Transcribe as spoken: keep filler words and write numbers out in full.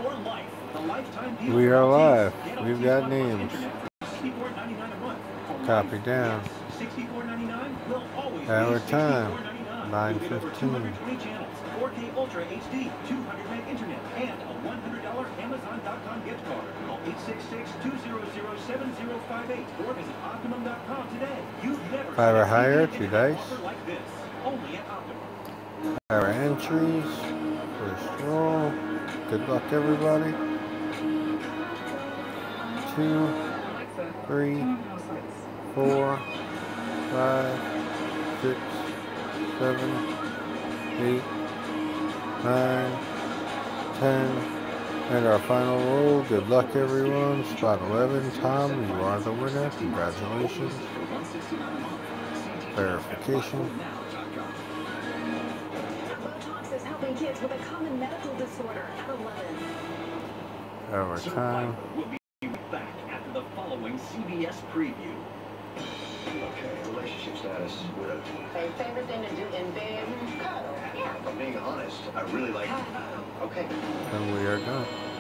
We are live. We've got names. Copy down. Our time, nine fifteen. four K Ultra H D, two hundred meg internet, and a one hundred dollar Amazon dot com gift card. Call eight six six, two hundred, seven zero five eight or visit Optimum dot com today. You've never Fiber higher, two dice. like this. Only at Optimum. Our entries. First roll. Good luck, everybody. Two, three, four, five, six, seven, eight, nine, ten, and our final roll. Good luck, everyone. Spot eleven. Tom, you are the winner. Congratulations. Verification. Botox is helping kids with a common medical disorder at eleven. Our time. We'll be back after the following C B S preview. Okay, relationship status widowed. My favorite thing to do in bed, cuddle. Yeah. If I'm being honest, I really like. Okay. And we are done.